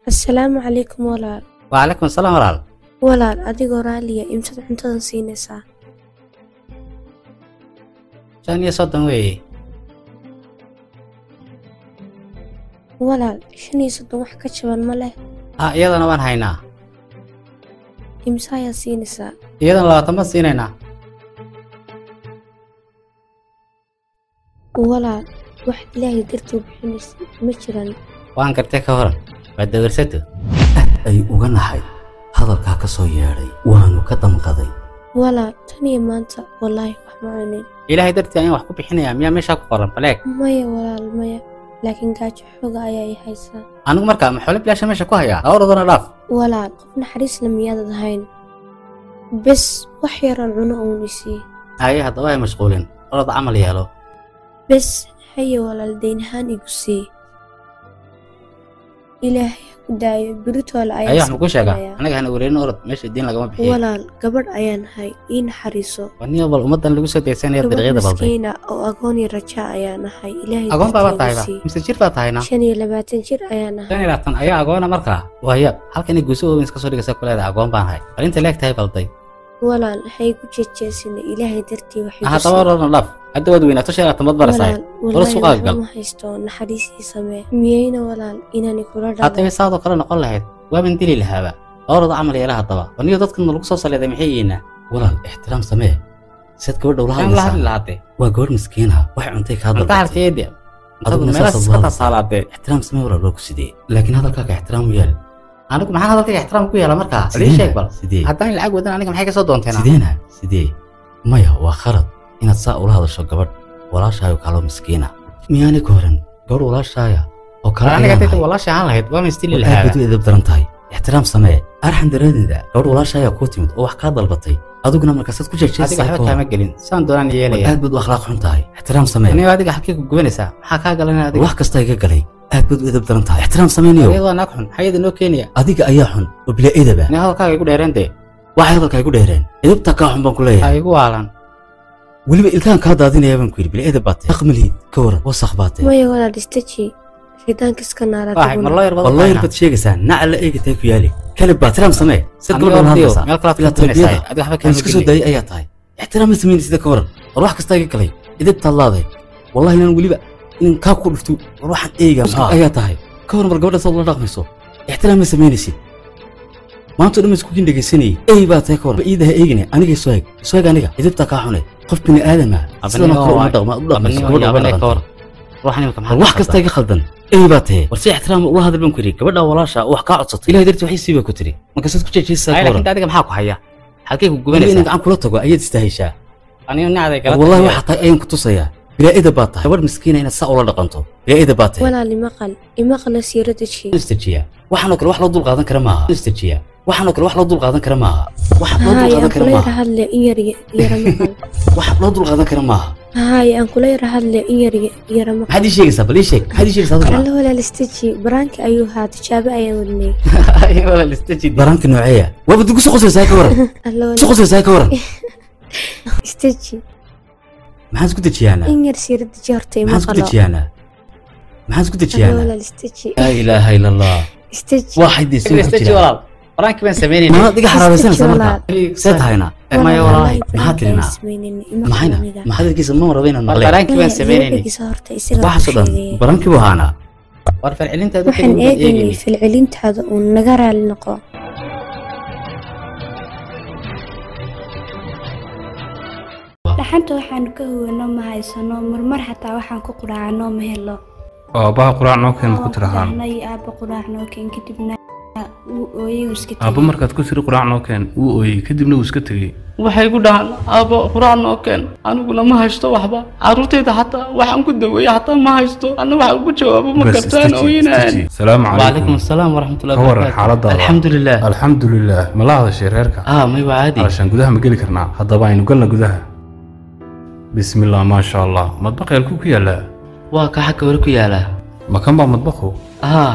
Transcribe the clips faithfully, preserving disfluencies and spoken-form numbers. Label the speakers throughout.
Speaker 1: السلام عليكم walaal.
Speaker 2: وعليكم السلام walaal.
Speaker 1: Walaal adigoo raaliya imsad cuntadan siinaysaa.
Speaker 2: shan iyo soddon weeye.
Speaker 1: Walaal shan iyo soddon wax ka jaban ma leh.
Speaker 2: Ah iyadana waan haynaa.
Speaker 1: Imsa ayaa siinaysaa.
Speaker 2: iyadana labaatan ma siinaynaa.
Speaker 1: Walaal wax ilaahay dartuu bixinaysa ma jiraan.
Speaker 2: waan gartay ka waran waa dawarsato
Speaker 3: ay uga naxay hadalkaa ka soo yeedhay waanu ka damqaday.
Speaker 1: Walaal tan iyo maanta wallaahi wax ma cunin.
Speaker 2: ilaahay dartii ayaan wax ku bixinayaa miyaa meeshaa ku qoran baleeg.
Speaker 1: maya walaal maya laakiin gaajo xooga ayaa i haysaa.
Speaker 2: anigu markaa maxoole bilaasha meesha ku hayaa awradana dhaaf.
Speaker 1: walaal qof naxariis la miyaadad ahayn bes wax yaran cuno uun isii.
Speaker 2: haye haddaba ay mashquulin orod camal yeelo.
Speaker 1: bes haye walaal dayn ahaan igu sii. ilaahay ku daayo biritoole ayaa
Speaker 2: ayaa wax ku sheega anaga hana wareerin orod meesha diin lagama bixiyo.
Speaker 1: walaal gabadh ayaan hay ii naxariiso.
Speaker 2: waniyo bal ummadan lagu soo deegsanaya dariiqada balday.
Speaker 1: miskiina oo agoon iyo raja ayaan ahay ilaahay.
Speaker 2: agoon baa tahayba mise jir baa tahayna.
Speaker 1: shan iyo labaatan jir ayaan ahay.
Speaker 2: shan iyo labaatan ayaa agoona markaa waaya halkan ay guuso weyn iska soo dhigaysa ku leedahay agoon baan hay arinta leeg tahay balday.
Speaker 1: walaal hay ku jeejeesina ilaahay dartii waxay
Speaker 2: aha tabaarna dhaaf hadda wad weynaato shan iyo labaatan mad barasaay wala suuqa gal
Speaker 1: ma haysto naxariisii samee miyayna walaal inaan kula dhaco.
Speaker 2: haddii saado kale noqon lahayd waa min dili lahaaba orada camal yeelaha haddaba waniyo dadkan lagu soo saleeday maxay yihiin
Speaker 3: walaal ixtiraam samee sad gabadh dhowlaha
Speaker 2: la hadli lahaatay
Speaker 3: waa gabadh miskiina wax cuntay ka hadal
Speaker 2: halkeedii adigu meelaha iska salaatay
Speaker 3: ixtiraam samee walaal loo ku sidee laakiin hadalkaaga ixtiraam u yaal
Speaker 2: anigu maxaan hadalkayga ixtiraam ku yeela markaa sidii sheeg bal haddaan lacag wadan aniga maxay ka soo doonteen
Speaker 3: sideena sidee maya waa khalad inaad saa ula hadasho gabadh walaashaayo kalo miskiina miyaani ka horan gabadh walaashaaya oo kale
Speaker 2: aniga dadka walaasha aan lahayd waa mistili lahaa
Speaker 3: aad edeb daran tahay ixtiraam samee arxan dareedida gabadh walaashaaya ku timid oo wax ka dalbatay adiguna markaas aad ku jeejaysaa
Speaker 2: adiga waxba kama gelin saan doonaan yeelaya
Speaker 3: aad bad akhlaaq xun tahay ixtiraam samee
Speaker 2: aniga adiga xaqii ku gubanaysaa maxaa ka galanaa adiga
Speaker 3: wax kasta iga galay aad bad edeb daran tahay ixtiraam sameeyo
Speaker 2: adiga waa naag xun hay'ada noo keenaya
Speaker 3: adiga ayaa xun oo bila edeba
Speaker 2: aniga halkaaga igu dheereentay
Speaker 3: waxa hadalka igu dheereen edebta ka xun baan ku leeyahay
Speaker 2: igu waalan
Speaker 3: weliba ilkaan ka daadinaya baan ku yiri bila edeb baatay aqmali ka waran wasakh baatay
Speaker 1: maya walaal istaji shaydaanka iska naara
Speaker 2: waay mar loo yarbado
Speaker 3: wallahi bad sheegaysaa nacal la eegtay ku yaali kale baatram samee sad gabadh hadlaysa
Speaker 2: meel kala fiirinaysaa adiga waxba kama
Speaker 3: gelin day ayaa tahay ixtiraam sameeyay sida ka waran war wax kasta iga galay edebta laaday wallahi inaan weliba in ka ku dhufto war waxaan eega ayaa tahay ka waran mar gabadha soo la dhaqmayso ixtiraam sameeyay maanta dhamma isku kin dhageysanay ay baa tahay ka waran iidaha eegina aniga soo eeg soo eeg aniga edebta ka xunay qof bini aadama sidoo kale uma dhaqma u dhaqmayso gabadha ka waran waxaan imka maxaa wax kasta iga khaldan ay baa tahay war si ixtiraam u hadal baan ku yiri gabadha walaasha wax ka codsato ilaahay dartii waxay siiba ku tiri marka sad ku jeejaysaa
Speaker 2: ay laakiin adiga maxaa ku haya halkee ku gubanaysaa
Speaker 3: inaan gacan kula tago ayaad istaahaysaa
Speaker 2: aniga nacday galad
Speaker 3: wallahi waxa tahay ayaan ku tusaya bilaa'ida baa tahay gabadh miskiina inaad saa ula dhaqanto bilaa'ida baa tahay
Speaker 1: walaal imaqal imaqal siirada jii
Speaker 3: istajiya waxaan kale wax loo dul qaadan kara maaha istajiya waxaan kale wax loo dul qaadan kara maaha wax loo dul qaadan kara maaha
Speaker 1: hadle in yar yar maqal
Speaker 3: wax loo dul qaadan kara maaha
Speaker 1: هاي أنكل يرى هذا إنير يرى ما
Speaker 3: هذه شيء سبب ليش هيك هذه شيء صادق
Speaker 1: الله ولا الاستجي برانك أيها تشابه أيوني
Speaker 2: أيوة ولا الاستجي
Speaker 3: برانك نوعية وبدك سقوس زي كورة
Speaker 1: الله
Speaker 3: سقوس زي كورة
Speaker 1: استجي
Speaker 3: ما حد قلت شيء أنا
Speaker 1: إنير سير تجارتي
Speaker 3: ما حد قلت شيء أنا ما حد قلت شيء أنا
Speaker 1: ولا الاستجي
Speaker 3: لا إله إلا الله
Speaker 1: استجي
Speaker 3: واحد يسوي
Speaker 2: الاستجي والله برانك بين سميني
Speaker 3: ما دقيقة حرام سنة سنة ساتها هنا
Speaker 2: ما يوراي
Speaker 3: ما حد لنا ما حنا ما حد كيس ما ربينا نغلي
Speaker 2: برانك بين سميني
Speaker 3: واحد صدق برانك وهانا
Speaker 2: ورفع العلين تهذا
Speaker 1: وحن إيدني في العلين تهذا ونقرأ النقاء
Speaker 4: dhaxanta waxaan ka huwano ma haysano marmar xataa waxaan ku quraacno ma helo
Speaker 5: oo baa quraac noo keen ku tirahaan
Speaker 4: anay aaba quraac noo keen kadibna uu ooyay iska
Speaker 5: tagay aaba markaad ku tiri quraac noo keen uu ooyay kadibna uu iska tagay
Speaker 6: waxay ku dhahan aaba quraac noo keen aniguna ma haysto waxba caruurtayda xataa waxaan ku daweeyay xataa ma haysto anna waxa ugu jawaabo ma kartaan ooyinaan
Speaker 5: salaamu
Speaker 2: calaykum asalaam waraxmatullahi
Speaker 5: wabarakaatuh xaalada
Speaker 2: alxamdulilah
Speaker 5: alxamdulilah ma la hadashay reerka
Speaker 2: ah may waadi
Speaker 5: alashan gudaha ma geli karnaa haddaba aynu galna gudaha bismillah ma sha Allah madbaqay ku ku yaala
Speaker 2: waa ka xagga hore ku yaala
Speaker 5: makan baa madbaqo
Speaker 2: ah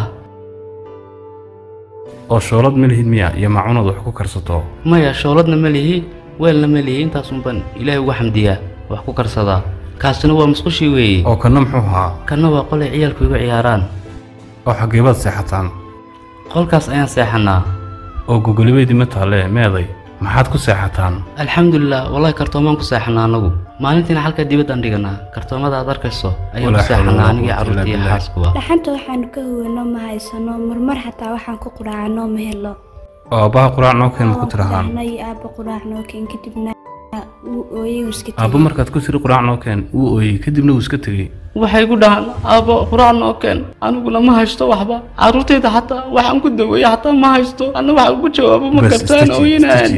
Speaker 5: oo shoolad milihid miya iyo macuunad wax ku karsato
Speaker 2: maya shooladna ma lihi weelna ma lihi intaas un ban ilaahay ugu xamdiyaa wax ku karsadaa kaasina waa musqushii weeye
Speaker 5: oo kana muxuu ahaa
Speaker 2: kana waa qolay ciyaalku igu ciyaaraan
Speaker 5: oo xageebaad seexataan
Speaker 2: qolkaas ayaan seexanaa
Speaker 5: oo gogolibeedii ma taale meeday maxaad ku seexataan
Speaker 2: alxamdulilah wallahi kartoomaan ku seexanaa anagu maalintiina halka dibadaan dhiganaa kartoomada aad arkayso ayaan ku seexanaa anigii carruurtii iyo xaaskuba
Speaker 4: dhaxanta waxaanu ka huwano ma haysano marmar xataa waxaan ku quraacno ma helo
Speaker 5: oo aabbaha quraac noo keen ma ku tirahaan
Speaker 4: aabba quraac noo keen kadibna wuu ooyey wuu iska tegey
Speaker 5: aabba markaad ku tiri quraac noo keen wuu ooyey kadibna wuu iska tegey
Speaker 6: waxay ku dhahaan aabbo quraac noo keen aniguna ma haysto waxba carruurtayda xataa waxaan ku daweeya xataa ma haysto anna waxa ugu jawaabo ma kartaan ooyinaan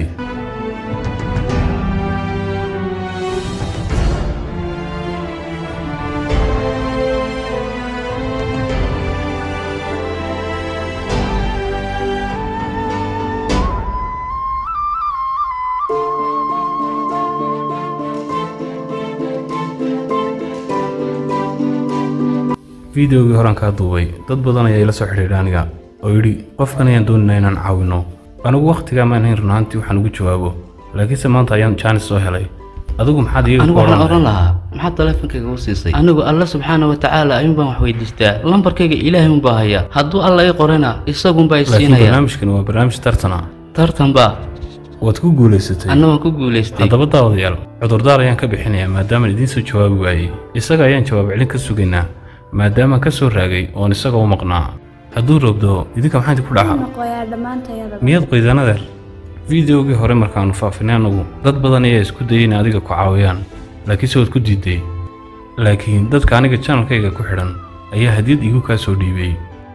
Speaker 5: fiideogii horaan kaa duubay dad badan ayaa ila soo xidhiidhay aniga oo yidhi qofkan ayaan doonaynaa inaan caawino anigu wakhtigaa maan hayn runaantii waxaan ugu jawaabo laakiinse maanta ayaan jaanis soo helay adigu maxaad iyaga
Speaker 2: anigu waxaan oran lahaa maxaad taleefankayga u siisay anigu alla subxaana wa tacaala ayuun baan wax weydiistaa lambarkayga ilaahay unbaa haya hadduu alla ii qorana isagunbaa i
Speaker 5: laakiin
Speaker 2: siinaya
Speaker 5: barnaamijkan waa barnaamij tartan ah
Speaker 2: tartan baa
Speaker 5: waad ku guulaysatay
Speaker 2: anna waan ku guulaystay
Speaker 5: haddaba daawadayaal cudurdaar ayaan ka bixinayaa maadaamaan idiin soo jawaabi waayey isaga ayaan jawaab celin ka sugaynaa maadaamaan ka soo raagay oon isaga u maqnaa hadduu roobdo idinka maxaa idinku dhaca
Speaker 4: noqoyaa dhammaantayada
Speaker 5: miyaad qoydanadeer fiideogii hore markaannu faafinay annagu dad badan ayaa isku dayay in adiga ku caawiyaan laakiinse waad ku diiday laakiin dadka aniga janalkayga ku xidhan ayaa hadiyad igu kaa soo dhiibay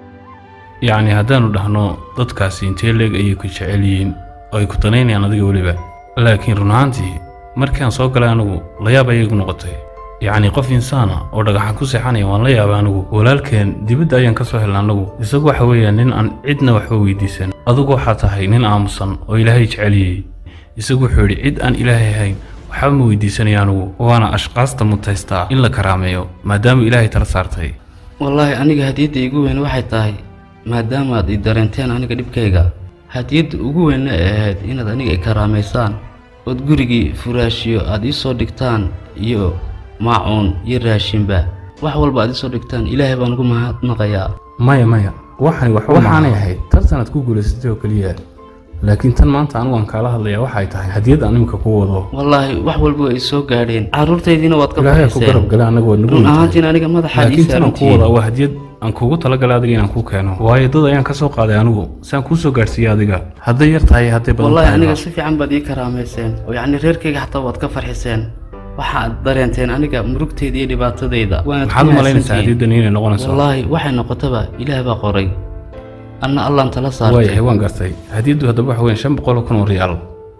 Speaker 5: yacni haddaannu dhahno dadkaasi intee leeg ayay ku jecel yihiin oo ay ku danaynayaan adiga weliba laakiin run ahaantii markii aan soo galay anigu layaab ayay igu noqotay yacni qof insaana oo dhagaxan ku seexanaya waan la yaabay anigu walaalkeen dibadda ayaan ka soo helnay anagu isagu waxa weeyaan nin aan cidna waxba weydiisan adigu waxaa tahay nin aamusan oo ilaahay jeceliyey isagu wuxuu yidhi cid aan ilaahay ahayn waxba ma weydiisanaya anigu waana ashqaasta mutaystaa in la karaameeyo maadaama ilaahay tala saartay
Speaker 2: wallaahi aniga hadiyadda igu weyn waxay tahay maadaamaad i dareenteen aniga dhibkayga hadiyadda ugu weynna ay ahayd inaad aniga i karaamaysaan ood gurigii furaashiyo aad ii soo dhigtaan iyo maacuun iyo raashinba wax walba aad ii soo dhigtaan ilaahay baan ugu mahadnaqayaa
Speaker 5: maya maya waxani waxba waxaanay ahayd tartanaad ku guulaysatay oo keliya laakiin tan maanta anigu aan kaala hadlayaa waxay tahay hadiyad aan imika ku wado
Speaker 2: wallaahi wax walba way soo gaadheen carruurtaydiina waad ka
Speaker 5: ilaahay ku garab
Speaker 2: baxayseen
Speaker 5: galay anagu waa nagu
Speaker 2: run ahaantiin aniga madaxaad ii
Speaker 5: laakiin tan aan ku wada
Speaker 2: saarantihiin
Speaker 5: waa hadiyad aan kuugu talagalay adiga inaan kuu keeno waayo dad ayaan ka soo qaaday anigu si aan kuu soo gaadhsiiyey adiga hadday yar tahay hadday badan
Speaker 2: wallaahi
Speaker 5: tahay
Speaker 2: aniga si fiican baad ii karaamayseen oo yacni reerkayga xataa waad ka farxiseen waxaad dareenteen aniga murugtayda iyo dhibaatadayda waanad
Speaker 5: maxaad u
Speaker 2: ku
Speaker 5: malaynaysaa
Speaker 2: mahadsantihiin.
Speaker 5: hadiyaddan inay noqonayso
Speaker 2: wallaahi waxay noqotaba ilaah baa qoray anna allaan tala saartay
Speaker 5: waayahay waan gartay hadiyaddu haddaba waxa weeyaan shan boqol oo kun oo riyaal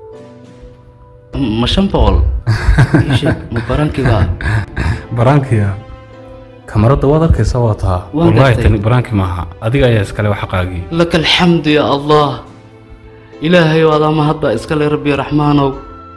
Speaker 2: ma shan boqol Ishe, ma barankiba
Speaker 5: baraankiya kamaradda waad arkaysaa waa taa
Speaker 2: Waan
Speaker 5: wallaahi
Speaker 2: gartay.
Speaker 5: tani baraanki maaha adiga ayaa iskale wax xaqaagii
Speaker 2: laka alxamdu ya allah ilaahayow adaa mahadda iskale rabbi raxmaanow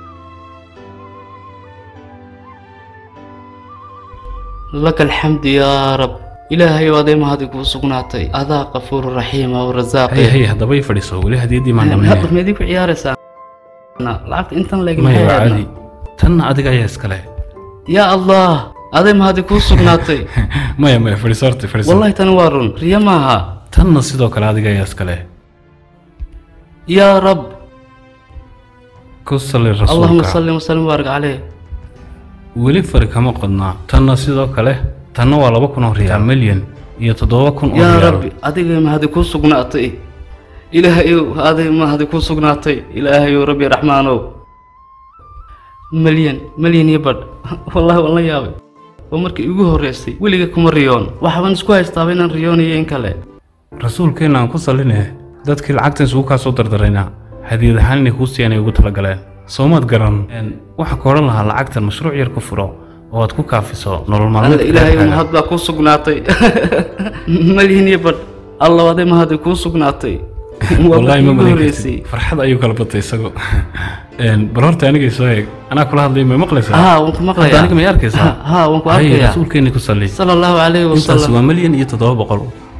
Speaker 2: laka alxamdu yaa rab ilaahayow aday mahadi kuu sugnaatay adaa qafuuru raxiima oo
Speaker 5: hay
Speaker 2: rasaaqi
Speaker 5: hay haddaba ii fadhiiso weli hadiyaddii maan
Speaker 2: hadda
Speaker 5: dhamaynaya
Speaker 2: meedii ku ciyaaraysaa lacagta intan leeg
Speaker 5: maya waa
Speaker 2: maxay
Speaker 5: caadi tanna adiga ayaa iskale
Speaker 2: yaa allah aday mahadi kuu sugnaatay
Speaker 5: maya maya fadhiiso horta fadhiiso
Speaker 2: wallahi tani waa run riyo maaha
Speaker 5: tanna sidoo kale adiga ayaa iskale
Speaker 2: yaa rab
Speaker 5: ku salli
Speaker 2: allahuma
Speaker 5: rasuulka
Speaker 2: salli wasallim wabaarik caleyh
Speaker 5: weli fari kama qodnaa tanna sidoo kale tanna waa laba kun oo riyaal milyan iyo toddoba kun oo
Speaker 2: yaa
Speaker 5: riyaal
Speaker 2: rabbi adigay mahadi kuu sugnaatay ilaahayow aday mahadi kuu sugnaatay ilaahayow rabbi raxmaanow malyan malyan iyo badh wallahi waan la yaabay waa markii igu horreysay weliga kuma riyoon waxbaan isku haystaaba inaan riyoonayo in kale
Speaker 5: rasuulkeenna aan ku sallinee dadkii lacagtan isugu kaa soo dardaraynaa hadiyad ahaan inay kuu siiyaan ay ugu talagaleen soomaad garan waxaan ka odhan lahaa lacagtan mashruuc yar ku furo oo aad ku kaafiso nolol
Speaker 2: alla
Speaker 5: maalmeedka
Speaker 2: ilaahayow
Speaker 5: reerkaaga.
Speaker 2: mahad baa kuu sugnaatay malyan iyo badh allaw aday mahadi kuu sugnaatay waa
Speaker 5: wallaahi ma
Speaker 2: markii igu
Speaker 5: malayn
Speaker 2: horreysay
Speaker 5: kartid farxad ayuu kala batay isago Een, bal horta anigay soo eeg anaa kula hadlay ma maqlaysaa
Speaker 2: haa waan ku
Speaker 5: hadda
Speaker 2: maqlayaa
Speaker 5: aniga may arkaysaa
Speaker 2: haa waan ku
Speaker 5: hay
Speaker 2: arkayaa
Speaker 5: rasuulkeenni ku salli
Speaker 2: sala allahu calayhi
Speaker 5: intaas
Speaker 2: wasalam
Speaker 5: waa milyan iyo toddoba boqol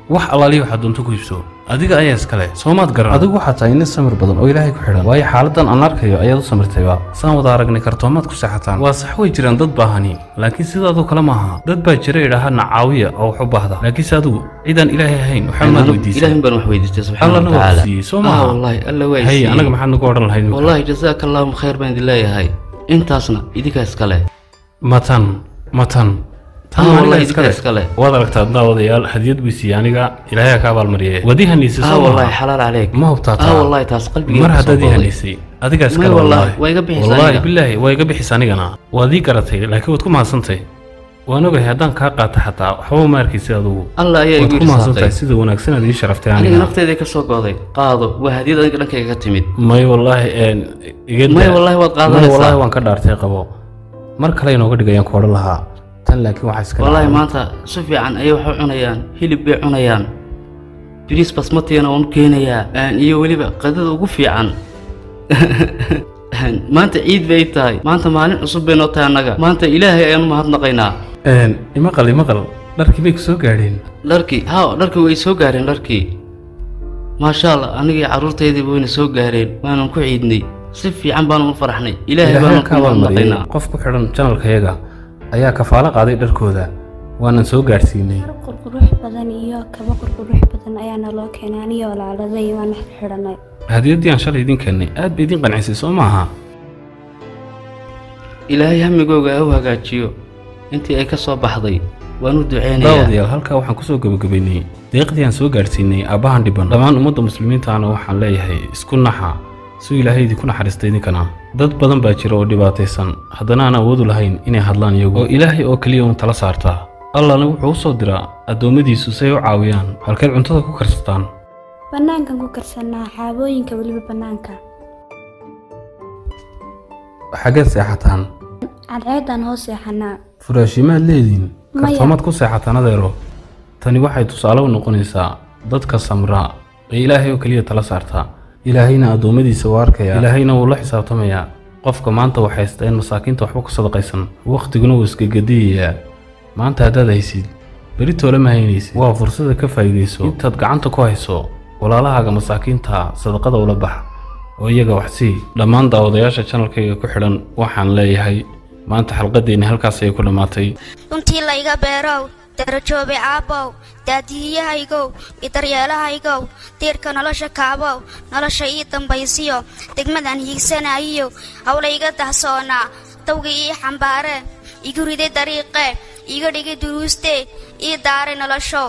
Speaker 5: wax allaalihi waxaad doonto ku iibso adiga ayaa iskale soomaad garan adigu waxaad tahay nin samir badan oo ilaahay ku xidhan waayo xaaladan aan arkayo ayaad u samirtayba saan wada aragnay kartoomaad ku seexataan waa sax way jiraan dad baahani laakiin sidaadoo kale maaha dad baa jira idhaha nacaawiya oo wax u baahda laakiinse adigu cidaan ilaahay ahayn waxaa maad weydiisay
Speaker 2: ilaahin baan wax weydiistay subxaana
Speaker 5: alla
Speaker 2: watacaala
Speaker 5: siiyey soo maaha
Speaker 2: wallahi alla waa
Speaker 5: hay
Speaker 2: siiyey
Speaker 5: anaga maxaad nagu odhan lahayd
Speaker 2: wallahi jazaaka allahu khayr baan idin leeyahay intaasna idinkaa iskale
Speaker 5: matan matan
Speaker 2: Ah, والله إذا كله
Speaker 5: وضعك تضاوض يال هديت بيسي يعني كا إلهي كابال مريه وديها نيسي
Speaker 2: آه والله حلال عليك
Speaker 5: ما هو بتاعتها
Speaker 2: آه والله تاس قلبي
Speaker 5: مر هذا ديها نيسي هذيك أسكال
Speaker 2: والله ويقبح
Speaker 5: والله بالله ويقبح حساني أنا وذيك رتي لكن وتكون مع سنتي وأنا جه هذا كاقة حتى حو ماركي سيادو
Speaker 2: الله يا يقول
Speaker 5: وتكون مع سنتي سيد ونكسنا دي شرفت يعني
Speaker 2: أنا نفتي ذيك السوق قاضي قاضي وهدي ذيك لك كتمد
Speaker 5: ما والله إن
Speaker 2: ما والله وقاضي
Speaker 5: ما والله وان كدار تيقبو مر كلين وقد جايان كور لها لكن واحد
Speaker 2: والله ما أنت صفي عن أي واحد عنيان هيل بيع عنيان بريس بسمتي أنا ونكينيا أن يولي قدر وقفي عن ما أنت عيد بيتاي ما أنت مانع عصب بينوتها نجا ما أنت إلهي أنا ما هتنقينا
Speaker 5: إن إمقل إمقل لركي بيك سو قارين
Speaker 2: لركي ها لركي وي سو قارين لركي ما شاء الله أنا عرورتي يدي بوين سو قارين ما أنا نكو عيدني صفي عن بانو فرحني إلهي بانو هتنقينا
Speaker 5: قف كحرن channel كيجا ayaa kafaalo qaaday dharkooda waana soo gaarsiinay
Speaker 4: qurqurux badan iyo kaba qurqurux badan ayaana loo keenay aniyo walaaladay waan xidhanay
Speaker 5: hadiyadii aan shalay idin keenay aad bay idin qancisay soo maaha
Speaker 2: ilaahay hamigooga ha u hagaajiyo intii ay ka soo baxday waan u duceynayaa
Speaker 5: daawadayaal halkaa waxaan kusoo gabagabaynay deeqdii aan soo gaarsiinay aabahan dhiban dhammaan ummadda muslimiintaana waxaan leeyahay isku naxa suu ilaahay idinku naxariistay idinkana dad badan baa jira oo dhibaataysan haddana aan awoodu lahayn inay hadlaan iyagu oo ilaahay oo keliya uun tala saartaa allana wuxuu u soo diraa addoommadiisu si ay u caawiyaan halkeed cuntada ku karsataan
Speaker 4: bannaankan ku karsanaa xaabooyinka weliba bannaanka
Speaker 5: xaggeed seexataan
Speaker 4: cadceeddaan hoos seexanaa
Speaker 5: furaashimaad leediin kartoomaad ku seexataan adeero tani waxay tusaale u noqonaysaa dadka samraa ee ilaahay oo keliya tala saartaa ilaahayna addoommadiisa waa arkaya ilaahayna wuu la xisaabtamayaa qofka maanta wax haysta in masaakiinta waxba ku sadaqaysan waqtiguna wuu iskagadiyayaa maanta haddaad haysid beri toole ma haynaysid waa fursada ka faa'iidayso intaad gacanta ku hayso walaalahaaga masaakiinta sadaqada ula bax oo iyaga wax sii dhammaan daawadayaasha channelkayga ku xidhan waxaan leeyahay maanta xalqadeenni halkaas ayay ku dhammaatay
Speaker 7: runtii layga beerow darajoobe aabow daadiyahaygow iyo daryeelahaygow diirka nolosha kaabow nolosha ii dambaysiyo degmadan hiigsanayiyo hawlayga dahsoonaa dawga ii xambaareen igu riday dariiqee iga dhigay duruustee ii daaray nolosho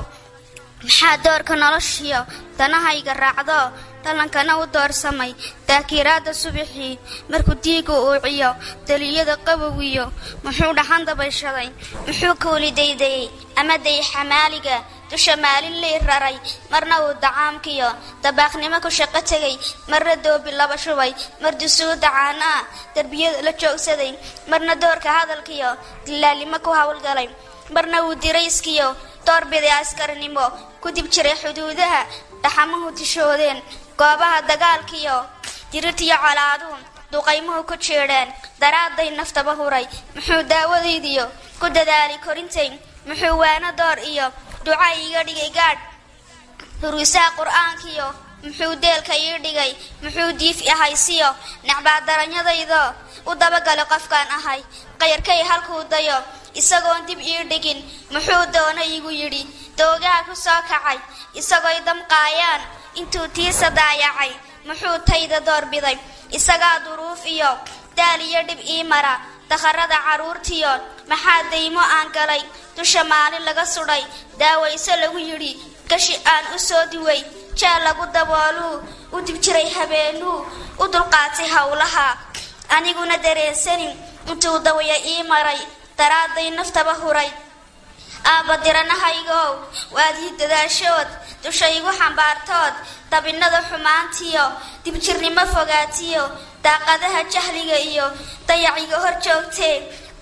Speaker 7: maxaa doorka noloshiyo danahayga raacdo dhalankana u doorsamay daakiraadda subaxii markuu diigu uuciyo daliyada qabowiyo muxuu dhaxan dabayshaday muxuu kuuli daydayey ama day xamaaliga dusha maalin lay raray marna uu dacaamkiyo dabaaqnimo ku shaqo tegay marna doobi laba shubay mar dusuu dacaanaa derbiyada la joogsaday marna doorka hadalkiyo dilaalnimo ku howlgalay marna uu dirayskiyo doorbiday askarnimo ku dib jiray xuduudaha dhaxamuhu tishoodeen goobaha dagaalkiyo dirirtiyo colaaduhu duqaymuhu ku jeedheen daraaday naftaba huray muxuu daawadaydiyo ku dadaali korintay muxuu waana door iyo duca iga dhigay gaadh huruusaha qur'aankiyo muxuu deelka ii dhigay muxuu diif ahaysiyo nacbaa daranyadaydo u dabagalo qofkaan ahay qayrkay halkuu dayo isagoon dib ii dhigin muxuu doona igu yidhi doogaha ku soo kacay isagooy damqaayaan intuu tiisa daayacay muxuu tayda doorbiday isagaa duruuf iyo daal iyo dhib ii mara dakharada carruurtiyo maxaa daymo aan galay dusha maalin laga sudhay daawayso lagu yidhi gashi aan u soo diway jeel lagu dabooluu u dib jiray habeenuu u dulqaatay howlaha aniguna dareensanin intuu dawaya ii maray daraaday naftaba huray aabba diranahaygow waad ii dadaashood dusha igu xambaartood dabinnada xumaantiyo dibjirnimo fogaatiyo daaqadaha jahliga iyo dayaciga hor joogtee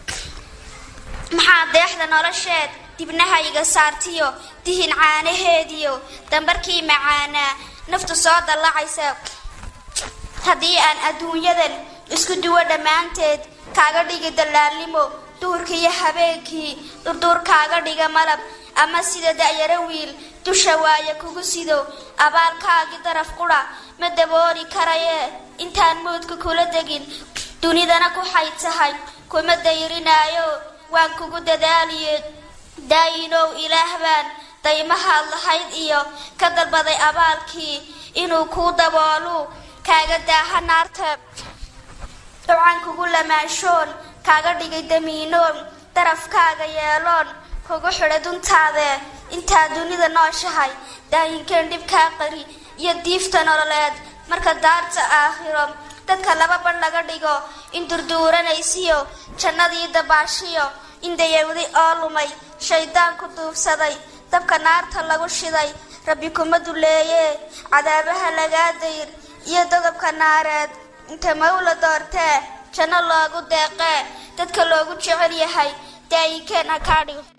Speaker 7: maxaa deexda nolosheed dibnahayga saartiyo dihin caanaheediyo dambarkii macaanaa naftu soo dallacaysa haddii aan adduunyadan isku duwo dhammaanteed kaaga dhigi dallaalnimo duhurka iyo habeenkii durduur kaaga dhiga malab ama sida da'yaro wiil dusha waaya kugu sido abaalkaagi daraf qura ma dabooli karaye intaan moodka kula degin dunidana ku xaytahay kuma dayrinaayo waan kugu dadaaliye daayinow ilaahbaan daymaha lahayd iyo ka dalbaday abaalkii inuu ku daboolo kaaga daaha naarta waxaan kugu lamaashoon kaaga dhigay damiinoon darafkaaga yeeloon kugu xidhay duntaade intaa dunida nooshahay daayinkeen dhibkaa qari iyo diifta nololeed marka daarta aakhiro dadka laba badh laga dhigo in durduuranaysiyo jannadii dabaashiyo in dayawdi oo lumay shaydaan ku duufsaday dabka naarta lagu shiday rabbi kuma duleeyee cadaabaha lagaa dayr iyo dodobka naareed inta mawla doortee janno loogu deeqee dadka loogu jecel yahay daayinkeen ha kaa dhigo